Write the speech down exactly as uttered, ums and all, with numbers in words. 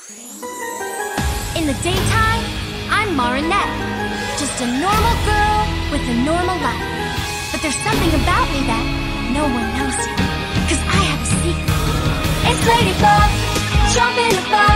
In the daytime, I'm Marinette, just a normal girl with a normal life. But there's something about me that no one knows yet, 'cause I have a secret. It's Ladybug, jumping above.